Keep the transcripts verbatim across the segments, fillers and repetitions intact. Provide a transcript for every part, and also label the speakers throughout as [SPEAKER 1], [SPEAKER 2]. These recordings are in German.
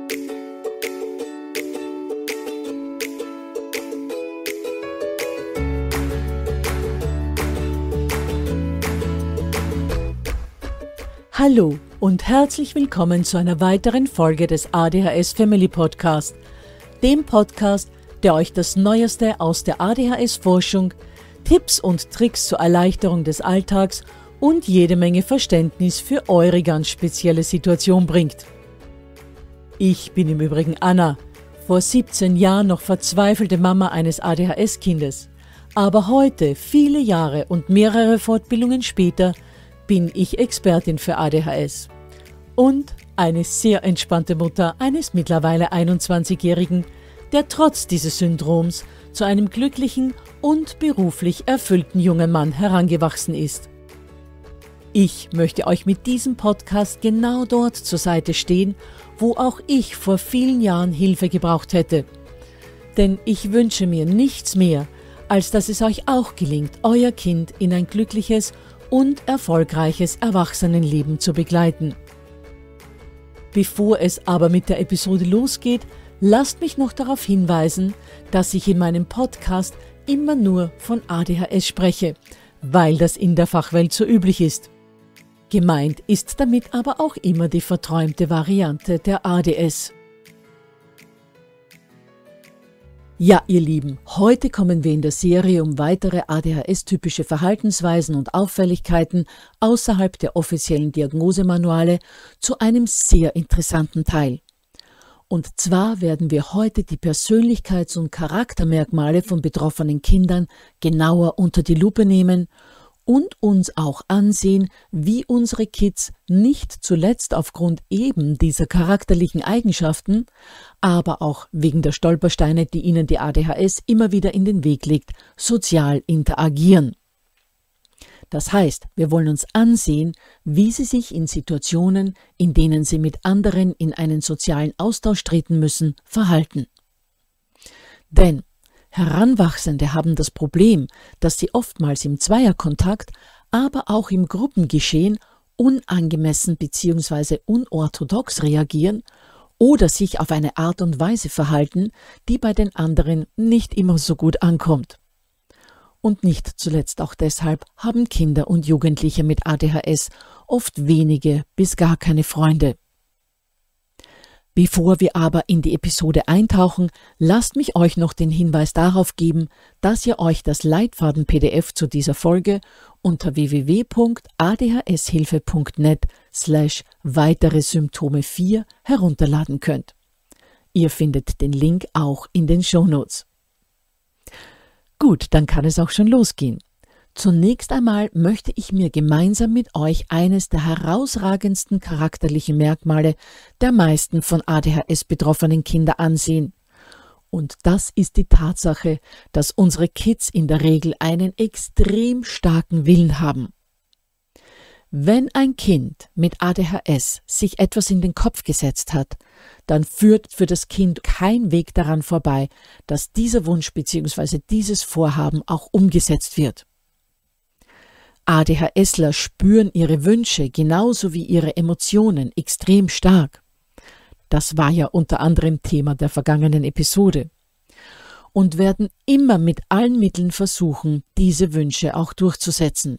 [SPEAKER 1] Hallo und herzlich willkommen zu einer weiteren Folge des A D H S Family Podcast, dem Podcast, der euch das Neueste aus der A D H S-Forschung, Tipps und Tricks zur Erleichterung des Alltags und jede Menge Verständnis für eure ganz spezielle Situation bringt. Ich bin im Übrigen Anna, vor siebzehn Jahren noch verzweifelte Mama eines A D H S-Kindes, aber heute, viele Jahre und mehrere Fortbildungen später, bin ich Expertin für A D H S und eine sehr entspannte Mutter eines mittlerweile einundzwanzigjährigen, der trotz dieses Syndroms zu einem glücklichen und beruflich erfüllten jungen Mann herangewachsen ist. Ich möchte euch mit diesem Podcast genau dort zur Seite stehen, wo auch ich vor vielen Jahren Hilfe gebraucht hätte. Denn ich wünsche mir nichts mehr, als dass es euch auch gelingt, euer Kind in ein glückliches und erfolgreiches Erwachsenenleben zu begleiten. Bevor es aber mit der Episode losgeht, lasst mich noch darauf hinweisen, dass ich in meinem Podcast immer nur von A D H S spreche, weil das in der Fachwelt so üblich ist. Gemeint ist damit aber auch immer die verträumte Variante der A D S. Ja, ihr Lieben, heute kommen wir in der Serie um weitere A D H S-typische Verhaltensweisen und Auffälligkeiten außerhalb der offiziellen Diagnosemanuale zu einem sehr interessanten Teil. Und zwar werden wir heute die Persönlichkeits- und Charaktermerkmale von betroffenen Kindern genauer unter die Lupe nehmen und uns auch ansehen, wie unsere Kids nicht zuletzt aufgrund eben dieser charakterlichen Eigenschaften, aber auch wegen der Stolpersteine, die ihnen die A D H S immer wieder in den Weg legt, sozial interagieren. Das heißt, wir wollen uns ansehen, wie sie sich in Situationen, in denen sie mit anderen in einen sozialen Austausch treten müssen, verhalten. Denn Heranwachsende haben das Problem, dass sie oftmals im Zweierkontakt, aber auch im Gruppengeschehen unangemessen bzw. unorthodox reagieren oder sich auf eine Art und Weise verhalten, die bei den anderen nicht immer so gut ankommt. Und nicht zuletzt auch deshalb haben Kinder und Jugendliche mit A D H S oft wenige bis gar keine Freunde. Bevor wir aber in die Episode eintauchen, lasst mich euch noch den Hinweis darauf geben, dass ihr euch das Leitfaden-P D F zu dieser Folge unter w w w punkt a d h s hilfe punkt net slash weitere Symptome vier herunterladen könnt. Ihr findet den Link auch in den Shownotes. Gut, dann kann es auch schon losgehen. Zunächst einmal möchte ich mir gemeinsam mit euch eines der herausragendsten charakterlichen Merkmale der meisten von A D H S betroffenen Kinder ansehen. Und das ist die Tatsache, dass unsere Kids in der Regel einen extrem starken Willen haben. Wenn ein Kind mit A D H S sich etwas in den Kopf gesetzt hat, dann führt für das Kind kein Weg daran vorbei, dass dieser Wunsch bzw. dieses Vorhaben auch umgesetzt wird. ADHSler spüren ihre Wünsche genauso wie ihre Emotionen extrem stark. Das war ja unter anderem Thema der vergangenen Episode. Und werden immer mit allen Mitteln versuchen, diese Wünsche auch durchzusetzen.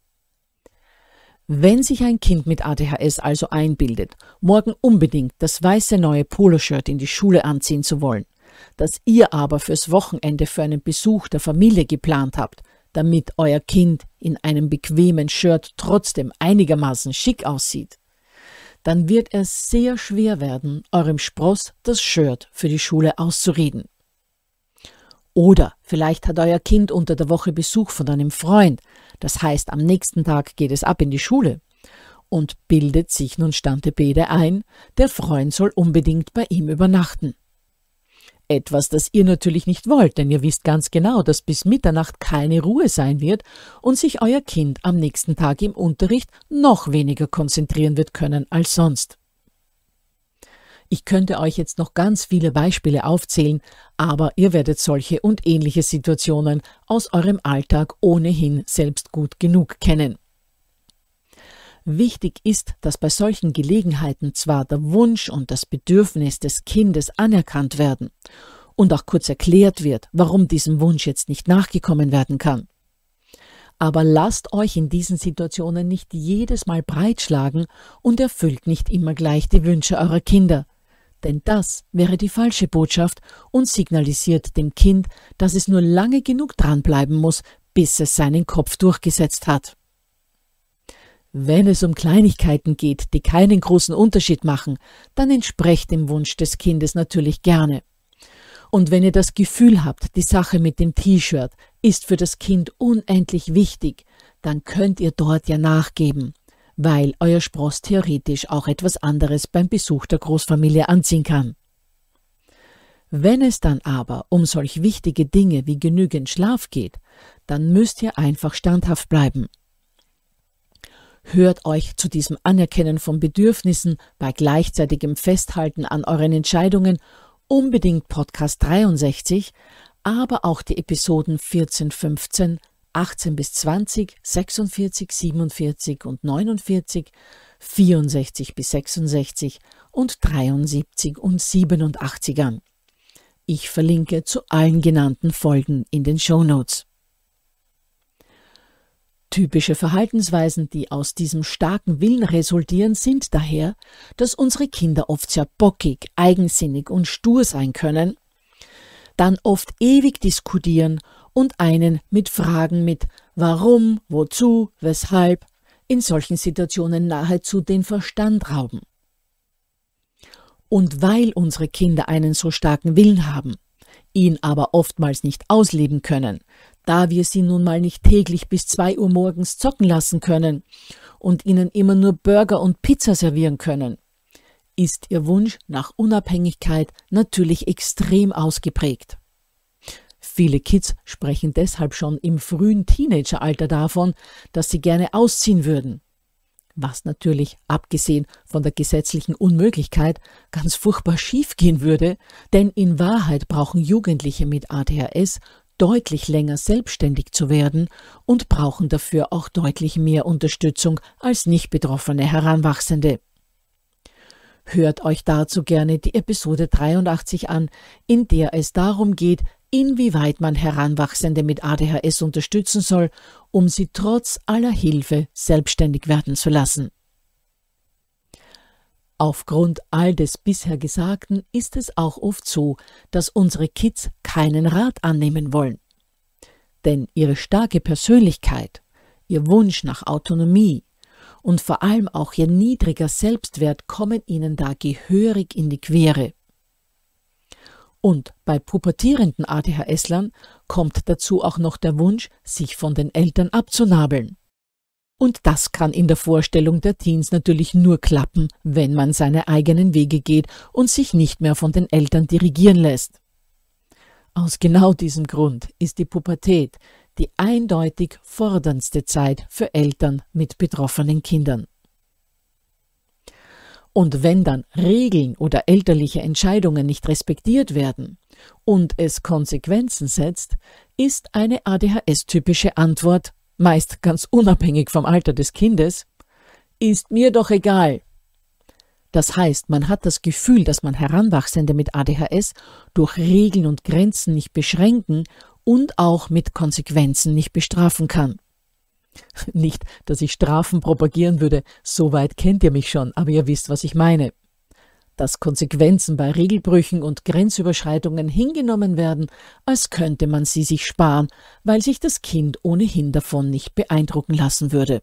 [SPEAKER 1] Wenn sich ein Kind mit A D H S also einbildet, morgen unbedingt das weiße neue Poloshirt in die Schule anziehen zu wollen, das ihr aber fürs Wochenende für einen Besuch der Familie geplant habt, damit euer Kind in einem bequemen Shirt trotzdem einigermaßen schick aussieht, dann wird es sehr schwer werden, eurem Spross das Shirt für die Schule auszureden. Oder vielleicht hat euer Kind unter der Woche Besuch von einem Freund, das heißt, am nächsten Tag geht es ab in die Schule und bildet sich nun Stante Bede ein, der Freund soll unbedingt bei ihm übernachten. Etwas, das ihr natürlich nicht wollt, denn ihr wisst ganz genau, dass bis Mitternacht keine Ruhe sein wird und sich euer Kind am nächsten Tag im Unterricht noch weniger konzentrieren wird können als sonst. Ich könnte euch jetzt noch ganz viele Beispiele aufzählen, aber ihr werdet solche und ähnliche Situationen aus eurem Alltag ohnehin selbst gut genug kennen. Wichtig ist, dass bei solchen Gelegenheiten zwar der Wunsch und das Bedürfnis des Kindes anerkannt werden und auch kurz erklärt wird, warum diesem Wunsch jetzt nicht nachgekommen werden kann. Aber lasst euch in diesen Situationen nicht jedes Mal breitschlagen und erfüllt nicht immer gleich die Wünsche eurer Kinder. Denn das wäre die falsche Botschaft und signalisiert dem Kind, dass es nur lange genug dranbleiben muss, bis es seinen Kopf durchgesetzt hat. Wenn es um Kleinigkeiten geht, die keinen großen Unterschied machen, dann entsprecht dem Wunsch des Kindes natürlich gerne. Und wenn ihr das Gefühl habt, die Sache mit dem T-Shirt ist für das Kind unendlich wichtig, dann könnt ihr dort ja nachgeben, weil euer Spross theoretisch auch etwas anderes beim Besuch der Großfamilie anziehen kann. Wenn es dann aber um solch wichtige Dinge wie genügend Schlaf geht, dann müsst ihr einfach standhaft bleiben. Hört euch zu diesem Anerkennen von Bedürfnissen bei gleichzeitigem Festhalten an euren Entscheidungen unbedingt Podcast dreiundsechzig, aber auch die Episoden vierzehn, fünfzehn, achtzehn bis zwanzig, sechsundvierzig, siebenundvierzig und neunundvierzig, vierundsechzig bis sechsundsechzig und dreiundsiebzig und siebenundachtzig an. Ich verlinke zu allen genannten Folgen in den Shownotes. Typische Verhaltensweisen, die aus diesem starken Willen resultieren, sind daher, dass unsere Kinder oft sehr bockig, eigensinnig und stur sein können, dann oft ewig diskutieren und einen mit Fragen mit Warum, Wozu, Weshalb in solchen Situationen nahezu den Verstand rauben. Und weil unsere Kinder einen so starken Willen haben, ihn aber oftmals nicht ausleben können, da wir sie nun mal nicht täglich bis zwei Uhr morgens zocken lassen können und ihnen immer nur Burger und Pizza servieren können, ist ihr Wunsch nach Unabhängigkeit natürlich extrem ausgeprägt. Viele Kids sprechen deshalb schon im frühen Teenageralter davon, dass sie gerne ausziehen würden. Was natürlich, abgesehen von der gesetzlichen Unmöglichkeit, ganz furchtbar schiefgehen würde, denn in Wahrheit brauchen Jugendliche mit A D H S deutlich länger selbstständig zu werden und brauchen dafür auch deutlich mehr Unterstützung als nicht betroffene Heranwachsende. Hört euch dazu gerne die Episode dreiundachtzig an, in der es darum geht, inwieweit man Heranwachsende mit A D H S unterstützen soll, um sie trotz aller Hilfe selbstständig werden zu lassen. Aufgrund all des bisher Gesagten ist es auch oft so, dass unsere Kids keinen Rat annehmen wollen. Denn ihre starke Persönlichkeit, ihr Wunsch nach Autonomie und vor allem auch ihr niedriger Selbstwert kommen ihnen da gehörig in die Quere. Und bei pubertierenden A D H S-Lern kommt dazu auch noch der Wunsch, sich von den Eltern abzunabeln. Und das kann in der Vorstellung der Teens natürlich nur klappen, wenn man seine eigenen Wege geht und sich nicht mehr von den Eltern dirigieren lässt. Aus genau diesem Grund ist die Pubertät die eindeutig forderndste Zeit für Eltern mit betroffenen Kindern. Und wenn dann Regeln oder elterliche Entscheidungen nicht respektiert werden und es Konsequenzen setzt, ist eine A D H S-typische Antwort, meist ganz unabhängig vom Alter des Kindes, ist mir doch egal. Das heißt, man hat das Gefühl, dass man Heranwachsende mit A D H S durch Regeln und Grenzen nicht beschränken und auch mit Konsequenzen nicht bestrafen kann. Nicht, dass ich Strafen propagieren würde, so weit kennt ihr mich schon, aber ihr wisst, was ich meine. Dass Konsequenzen bei Regelbrüchen und Grenzüberschreitungen hingenommen werden, als könnte man sie sich sparen, weil sich das Kind ohnehin davon nicht beeindrucken lassen würde.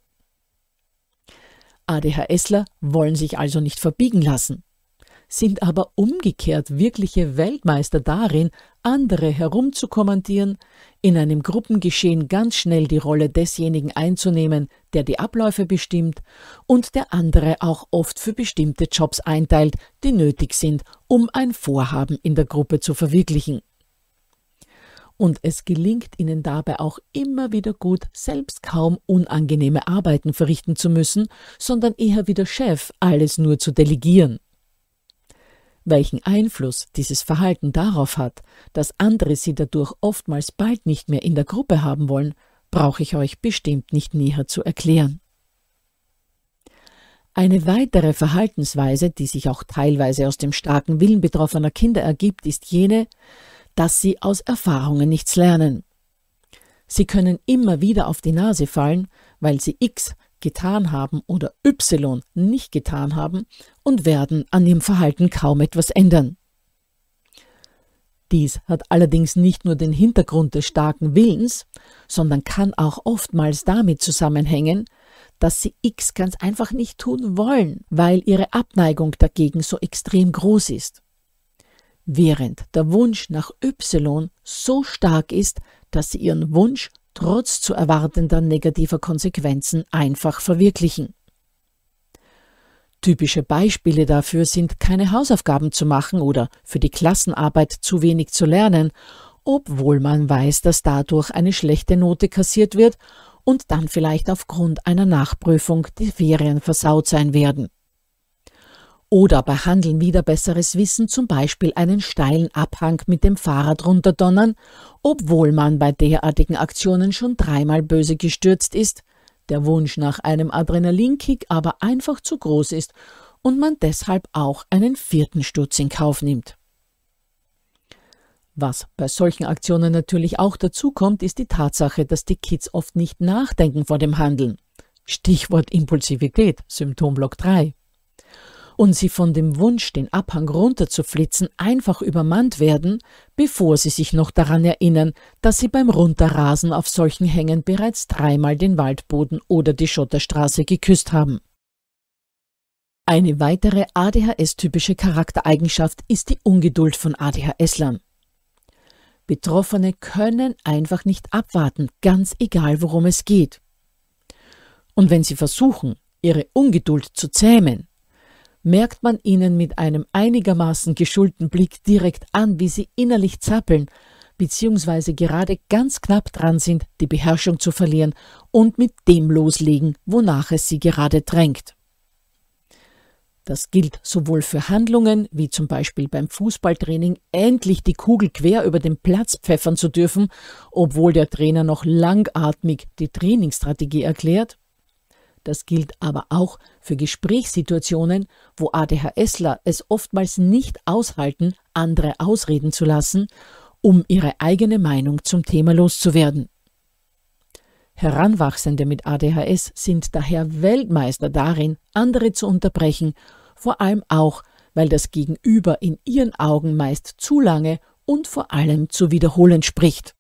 [SPEAKER 1] ADHSler wollen sich also nicht verbiegen lassen, sind aber umgekehrt wirkliche Weltmeister darin, andere herumzukommandieren, in einem Gruppengeschehen ganz schnell die Rolle desjenigen einzunehmen, der die Abläufe bestimmt und der andere auch oft für bestimmte Jobs einteilt, die nötig sind, um ein Vorhaben in der Gruppe zu verwirklichen. Und es gelingt ihnen dabei auch immer wieder gut, selbst kaum unangenehme Arbeiten verrichten zu müssen, sondern eher wie der Chef alles nur zu delegieren. Welchen Einfluss dieses Verhalten darauf hat, dass andere sie dadurch oftmals bald nicht mehr in der Gruppe haben wollen, brauche ich euch bestimmt nicht näher zu erklären. Eine weitere Verhaltensweise, die sich auch teilweise aus dem starken Willen betroffener Kinder ergibt, ist jene, dass sie aus Erfahrungen nichts lernen. Sie können immer wieder auf die Nase fallen, weil sie X getan haben oder Y nicht getan haben und werden an ihrem Verhalten kaum etwas ändern. Dies hat allerdings nicht nur den Hintergrund des starken Willens, sondern kann auch oftmals damit zusammenhängen, dass sie X ganz einfach nicht tun wollen, weil ihre Abneigung dagegen so extrem groß ist. Während der Wunsch nach Y so stark ist, dass sie ihren Wunsch trotz zu erwartender negativer Konsequenzen einfach verwirklichen. Typische Beispiele dafür sind, keine Hausaufgaben zu machen oder für die Klassenarbeit zu wenig zu lernen, obwohl man weiß, dass dadurch eine schlechte Note kassiert wird und dann vielleicht aufgrund einer Nachprüfung die Ferien versaut sein werden. Oder bei Handeln wider besseres Wissen zum Beispiel einen steilen Abhang mit dem Fahrrad runterdonnern, obwohl man bei derartigen Aktionen schon dreimal böse gestürzt ist, der Wunsch nach einem Adrenalinkick aber einfach zu groß ist und man deshalb auch einen vierten Sturz in Kauf nimmt. Was bei solchen Aktionen natürlich auch dazu kommt, ist die Tatsache, dass die Kids oft nicht nachdenken vor dem Handeln. Stichwort Impulsivität, Symptomblock drei. Und sie von dem Wunsch, den Abhang runterzuflitzen, einfach übermannt werden, bevor sie sich noch daran erinnern, dass sie beim Runterrasen auf solchen Hängen bereits dreimal den Waldboden oder die Schotterstraße geküsst haben. Eine weitere A D H S-typische Charaktereigenschaft ist die Ungeduld von A D H S-Lern. Betroffene können einfach nicht abwarten, ganz egal worum es geht. Und wenn sie versuchen, ihre Ungeduld zu zähmen, merkt man ihnen mit einem einigermaßen geschulten Blick direkt an, wie sie innerlich zappeln, beziehungsweise gerade ganz knapp dran sind, die Beherrschung zu verlieren und mit dem loslegen, wonach es sie gerade drängt. Das gilt sowohl für Handlungen, wie zum Beispiel beim Fußballtraining endlich die Kugel quer über den Platz pfeffern zu dürfen, obwohl der Trainer noch langatmig die Trainingsstrategie erklärt. Das gilt aber auch für Gesprächssituationen, wo ADHSler es oftmals nicht aushalten, andere ausreden zu lassen, um ihre eigene Meinung zum Thema loszuwerden. Heranwachsende mit A D H S sind daher Weltmeister darin, andere zu unterbrechen, vor allem auch, weil das Gegenüber in ihren Augen meist zu lange und vor allem zu wiederholend spricht.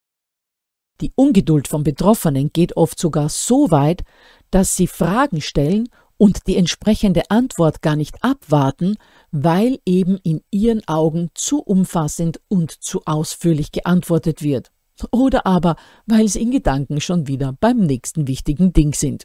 [SPEAKER 1] Die Ungeduld von Betroffenen geht oft sogar so weit, dass sie Fragen stellen und die entsprechende Antwort gar nicht abwarten, weil eben in ihren Augen zu umfassend und zu ausführlich geantwortet wird. Oder aber, weil sie in Gedanken schon wieder beim nächsten wichtigen Ding sind.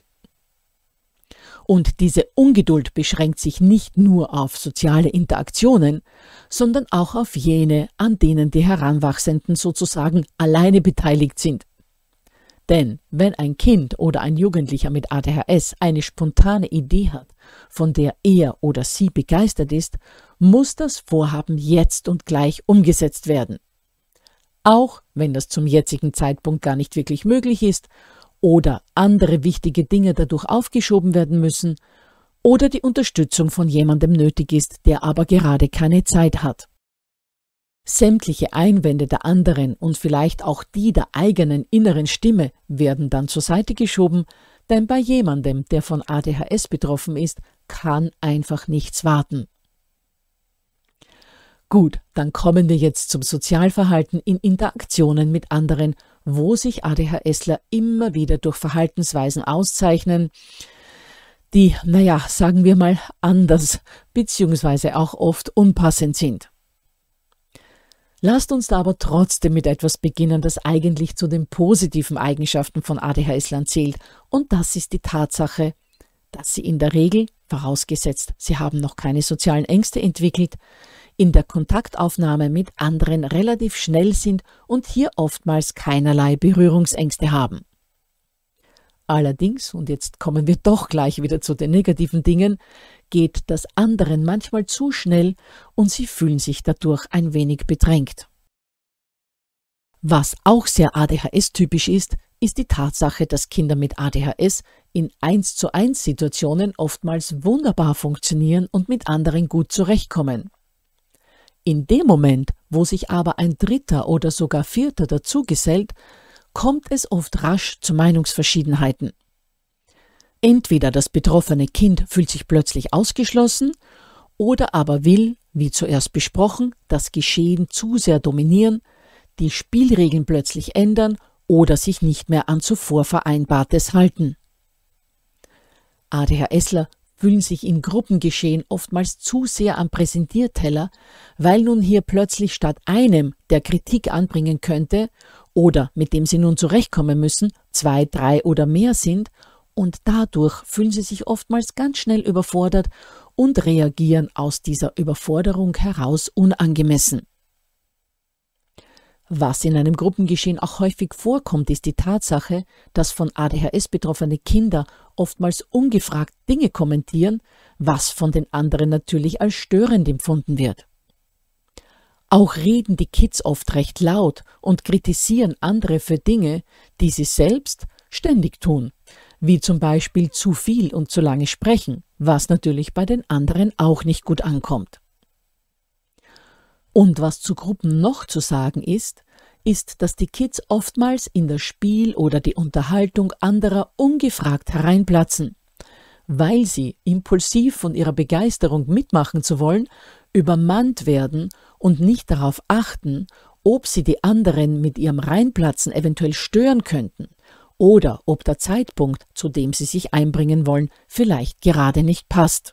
[SPEAKER 1] Und diese Ungeduld beschränkt sich nicht nur auf soziale Interaktionen, sondern auch auf jene, an denen die Heranwachsenden sozusagen alleine beteiligt sind. Denn wenn ein Kind oder ein Jugendlicher mit A D H S eine spontane Idee hat, von der er oder sie begeistert ist, muss das Vorhaben jetzt und gleich umgesetzt werden. Auch wenn das zum jetzigen Zeitpunkt gar nicht wirklich möglich ist oder andere wichtige Dinge dadurch aufgeschoben werden müssen oder die Unterstützung von jemandem nötig ist, der aber gerade keine Zeit hat. Sämtliche Einwände der anderen und vielleicht auch die der eigenen inneren Stimme werden dann zur Seite geschoben, denn bei jemandem, der von A D H S betroffen ist, kann einfach nichts warten. Gut, dann kommen wir jetzt zum Sozialverhalten in Interaktionen mit anderen, wo sich ADHSler immer wieder durch Verhaltensweisen auszeichnen, die, naja, sagen wir mal, anders bzw. auch oft unpassend sind. Lasst uns da aber trotzdem mit etwas beginnen, das eigentlich zu den positiven Eigenschaften von ADHSlern zählt, und das ist die Tatsache, dass sie in der Regel, vorausgesetzt, sie haben noch keine sozialen Ängste entwickelt, in der Kontaktaufnahme mit anderen relativ schnell sind und hier oftmals keinerlei Berührungsängste haben. Allerdings, und jetzt kommen wir doch gleich wieder zu den negativen Dingen, geht das anderen manchmal zu schnell und sie fühlen sich dadurch ein wenig bedrängt. Was auch sehr A D H S-typisch ist, ist die Tatsache, dass Kinder mit A D H S in eins zu eins Situationen oftmals wunderbar funktionieren und mit anderen gut zurechtkommen. In dem Moment, wo sich aber ein Dritter oder sogar Vierter dazugesellt, kommt es oft rasch zu Meinungsverschiedenheiten. Entweder das betroffene Kind fühlt sich plötzlich ausgeschlossen oder aber will, wie zuerst besprochen, das Geschehen zu sehr dominieren, die Spielregeln plötzlich ändern oder sich nicht mehr an zuvor Vereinbartes halten. ADHSler fühlen sich in Gruppengeschehen oftmals zu sehr am Präsentierteller, weil nun hier plötzlich statt einem, der Kritik anbringen könnte oder mit dem sie nun zurechtkommen müssen, zwei, drei oder mehr sind, und dadurch fühlen sie sich oftmals ganz schnell überfordert und reagieren aus dieser Überforderung heraus unangemessen. Was in einem Gruppengeschehen auch häufig vorkommt, ist die Tatsache, dass von A D H S betroffene Kinder oftmals ungefragt Dinge kommentieren, was von den anderen natürlich als störend empfunden wird. Auch reden die Kids oft recht laut und kritisieren andere für Dinge, die sie selbst ständig tun, wie zum Beispiel zu viel und zu lange sprechen, was natürlich bei den anderen auch nicht gut ankommt. Und was zu Gruppen noch zu sagen ist, ist, dass die Kids oftmals in das Spiel oder die Unterhaltung anderer ungefragt hereinplatzen, weil sie, impulsiv von ihrer Begeisterung mitmachen zu wollen, übermannt werden und nicht darauf achten, ob sie die anderen mit ihrem Reinplatzen eventuell stören könnten oder ob der Zeitpunkt, zu dem sie sich einbringen wollen, vielleicht gerade nicht passt.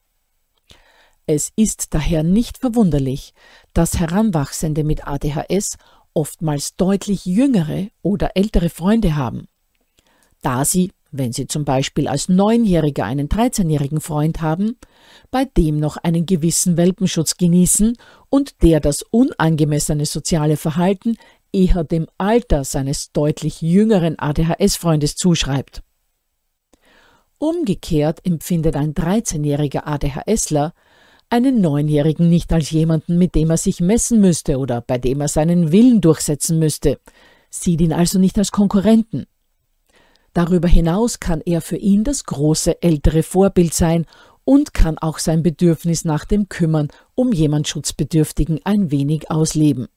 [SPEAKER 1] Es ist daher nicht verwunderlich, dass Heranwachsende mit A D H S oftmals deutlich jüngere oder ältere Freunde haben, da sie, wenn sie zum Beispiel als Neunjähriger einen dreizehnjährigen Freund haben, bei dem noch einen gewissen Welpenschutz genießen und der das unangemessene soziale Verhalten eher dem Alter seines deutlich jüngeren A D H S-Freundes zuschreibt. Umgekehrt empfindet ein dreizehnjähriger ADHSler einen Neunjährigen nicht als jemanden, mit dem er sich messen müsste oder bei dem er seinen Willen durchsetzen müsste, sieht ihn also nicht als Konkurrenten. Darüber hinaus kann er für ihn das große ältere Vorbild sein und kann auch sein Bedürfnis nach dem Kümmern um jemand Schutzbedürftigen ein wenig ausleben.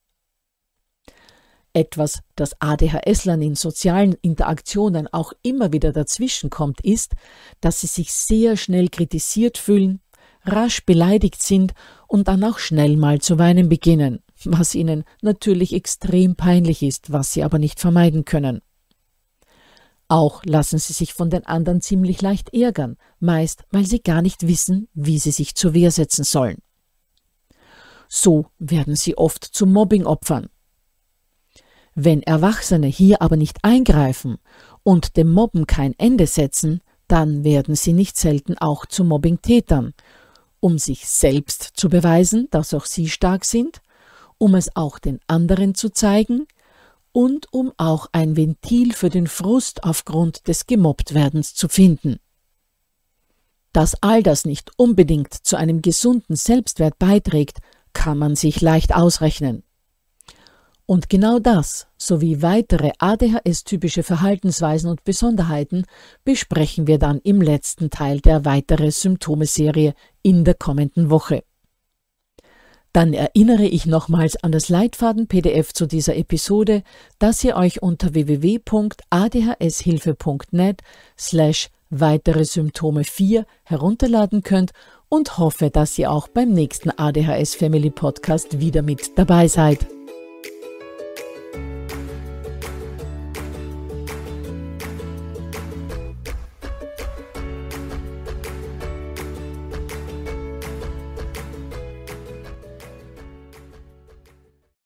[SPEAKER 1] Etwas, das ADHSlern in sozialen Interaktionen auch immer wieder dazwischenkommt, ist, dass sie sich sehr schnell kritisiert fühlen, rasch beleidigt sind und dann auch schnell mal zu weinen beginnen, was ihnen natürlich extrem peinlich ist, was sie aber nicht vermeiden können. Auch lassen sie sich von den anderen ziemlich leicht ärgern, meist weil sie gar nicht wissen, wie sie sich zur Wehr setzen sollen. So werden sie oft zu Mobbingopfern. Wenn Erwachsene hier aber nicht eingreifen und dem Mobben kein Ende setzen, dann werden sie nicht selten auch zu Mobbingtätern, um sich selbst zu beweisen, dass auch sie stark sind, um es auch den anderen zu zeigen und um auch ein Ventil für den Frust aufgrund des Gemobbtwerdens zu finden. Dass all das nicht unbedingt zu einem gesunden Selbstwert beiträgt, kann man sich leicht ausrechnen. Und genau das, sowie weitere A D H S-typische Verhaltensweisen und Besonderheiten besprechen wir dann im letzten Teil der weitere Symptome-Serie in der kommenden Woche. Dann erinnere ich nochmals an das Leitfaden-P D F zu dieser Episode, das ihr euch unter w w w punkt a d h s hilfe punkt net slash weitere Symptome vier herunterladen könnt und hoffe, dass ihr auch beim nächsten A D H S Family Podcast wieder mit dabei seid.